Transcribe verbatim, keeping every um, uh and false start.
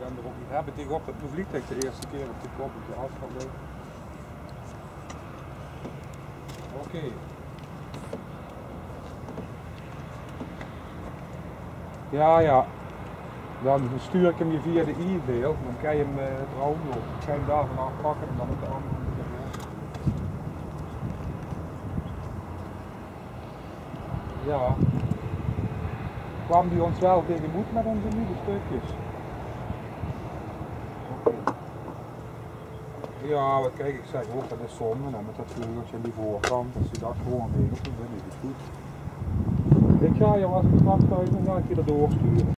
kan er ook niet hebben tegenop dat mijn vliegtuig de eerste keer op de kop op de asfalt ligt. Oké. Okay. Ja, ja. Dan stuur ik hem je via de e-mail, dan kan je hem uh, downloaden. Ik ga hem daar vanaf pakken en dan op de andere kant. Ja. Kwam die ons wel tegemoet met onze nieuwe stukjes? Okay. Ja, wat kijk, ik zeg ook, dat is zonde, nou, met dat vleugeltje aan die voorkant, als je dat gewoon regelt, dan is het goed. Ik ga je als ik straks thuis, dan ga ik je er doorsturen.